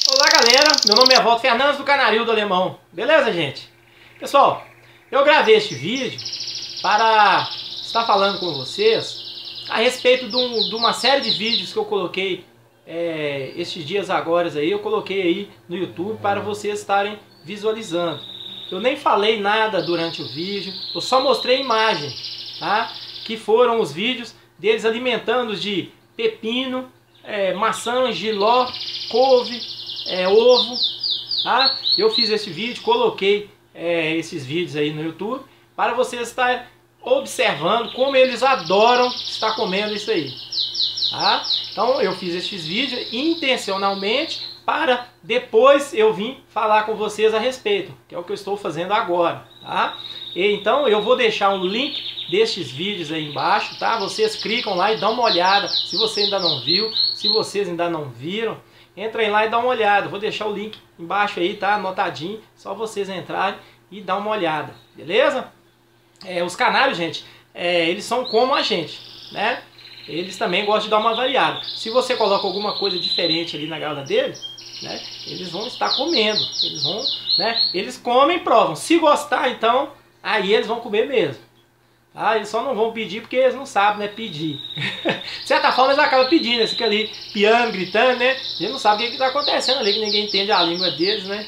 Olá galera, meu nome é Walter Fernandes do Canaril do Alemão, beleza gente? Pessoal, eu gravei este vídeo para estar falando com vocês a respeito de uma série de vídeos que eu coloquei estes dias agora aí, eu coloquei aí no YouTube para vocês estarem visualizando. Eu nem falei nada durante o vídeo, eu só mostrei a imagem, tá? Que foram os vídeos deles alimentando de pepino, maçã, jiló, couve, ovo, tá? Eu fiz esse vídeo, coloquei esses vídeos aí no YouTube para vocês estarem observando como eles adoram estar comendo isso aí, tá? Então eu fiz esses vídeos intencionalmente para depois eu vim falar com vocês a respeito, que é o que eu estou fazendo agora, tá? Então eu vou deixar um link destes vídeos aí embaixo, tá? Vocês clicam lá e dão uma olhada, se você ainda não viu, se vocês ainda não viram, entrem lá e dá uma olhada. Vou deixar o link embaixo aí, tá? Anotadinho. Só vocês entrarem e dar uma olhada. Beleza? Os canários, gente, eles são como a gente, né? Eles também gostam de dar uma variada. Se você coloca alguma coisa diferente ali na gaiola dele, né? Eles vão estar comendo. Eles vão, né? Eles comem e provam. Se gostar, então, aí eles vão comer mesmo. Ah, eles só não vão pedir porque eles não sabem, né, pedir. De certa forma eles acabam pedindo, eles ficam ali piando, gritando, né? Eles não sabem o que está acontecendo ali, que ninguém entende a língua deles, né?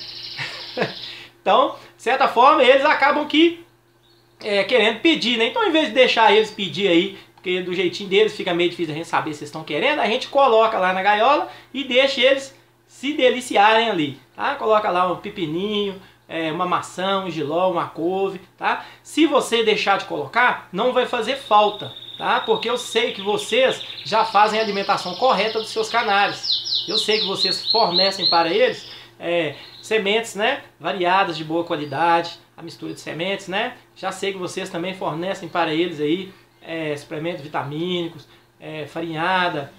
Então, de certa forma, eles acabam querendo pedir, né? Então, em vez de deixar eles pedir aí, porque do jeitinho deles fica meio difícil a gente saber se eles estão querendo, a gente coloca lá na gaiola e deixa eles se deliciarem ali, tá? Coloca lá um pepininho, uma maçã, um jiló, uma couve, tá? Se você deixar de colocar, não vai fazer falta, tá? Porque eu sei que vocês já fazem a alimentação correta dos seus canários. Eu sei que vocês fornecem para eles sementes, né? Variadas, de boa qualidade, a mistura de sementes, né? Já sei que vocês também fornecem para eles aí suplementos vitamínicos, farinhada,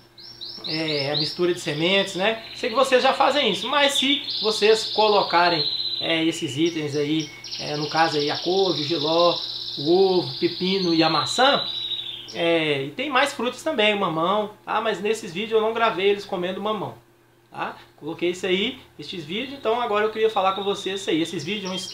a mistura de sementes, né? Sei que vocês já fazem isso, mas se vocês colocarem esses itens aí, no caso aí a couve, o jiló, o ovo, o pepino e a maçã, e tem mais frutas também, o mamão, tá? Mas nesses vídeos eu não gravei eles comendo mamão, tá? Coloquei isso aí, esses vídeos, então agora eu queria falar com vocês isso aí. Esses vídeos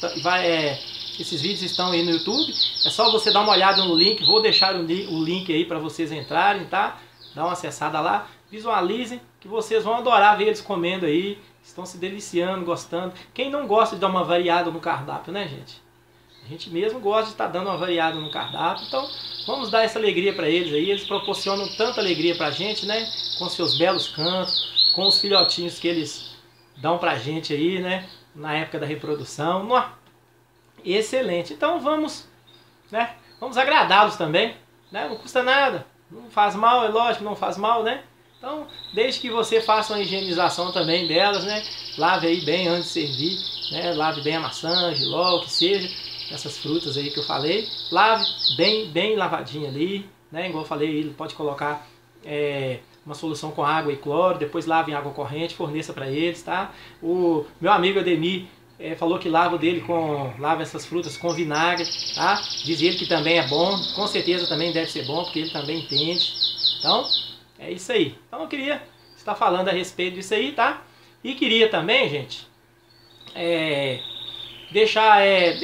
estão aí no YouTube, é só você dar uma olhada no link, vou deixar o link aí para vocês entrarem, tá? Dá uma acessada lá, visualizem que vocês vão adorar ver eles comendo aí, estão se deliciando, gostando. Quem não gosta de dar uma variada no cardápio, né, gente? A gente mesmo gosta de estar dando uma variada no cardápio, então vamos dar essa alegria para eles aí. Eles proporcionam tanta alegria para a gente, né? Com seus belos cantos, com os filhotinhos que eles dão para a gente aí, né? Na época da reprodução. Excelente. Então vamos, né? Vamos agradá-los também, né? Não custa nada, não faz mal, é lógico, não faz mal, né? Então, desde que você faça uma higienização também delas, né? Lave aí bem antes de servir, né? Lave bem a maçã, jiló, o que seja, essas frutas aí que eu falei. Lave bem lavadinha ali, né? Igual eu falei, ele pode colocar uma solução com água e cloro, depois lave em água corrente, forneça para eles, tá? O meu amigo Ademir falou que lava essas frutas com vinagre, tá? Diz ele que também é bom, com certeza também deve ser bom, porque ele também entende. Então, é isso aí. Então eu queria estar falando a respeito disso aí, tá? E queria também, gente, deixar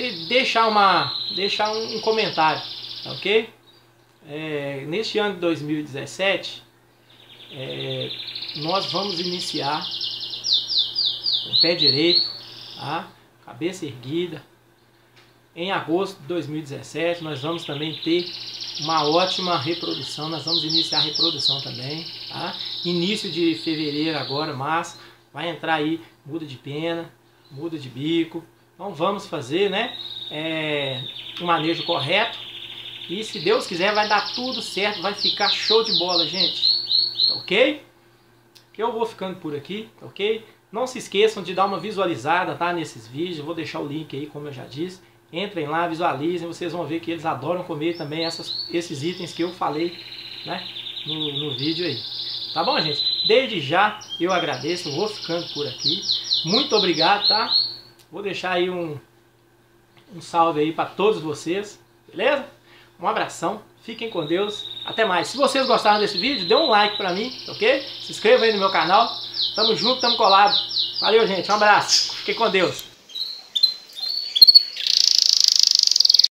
um comentário, tá ok? Neste ano de 2017, nós vamos iniciar com o pé direito, tá? Cabeça erguida. Em agosto de 2017, nós vamos também ter uma ótima reprodução, nós vamos iniciar a reprodução também, tá? Início de fevereiro agora, março, vai entrar aí muda de pena, muda de bico. Então vamos fazer, né, o manejo correto e se Deus quiser vai dar tudo certo, vai ficar show de bola, gente, ok? Eu vou ficando por aqui, ok? Não se esqueçam de dar uma visualizada, tá, nesses vídeos, eu vou deixar o link aí, como eu já disse. Entrem lá, visualizem, vocês vão ver que eles adoram comer também esses itens que eu falei, né, no vídeo aí. Tá bom, gente? Desde já eu agradeço, vou ficando por aqui. Muito obrigado, tá? Vou deixar aí um salve aí para todos vocês, beleza? Um abração, fiquem com Deus, até mais. Se vocês gostaram desse vídeo, dê um like pra mim, ok? Se inscreva aí no meu canal. Tamo junto, tamo colado. Valeu, gente. Um abraço. Fiquem com Deus.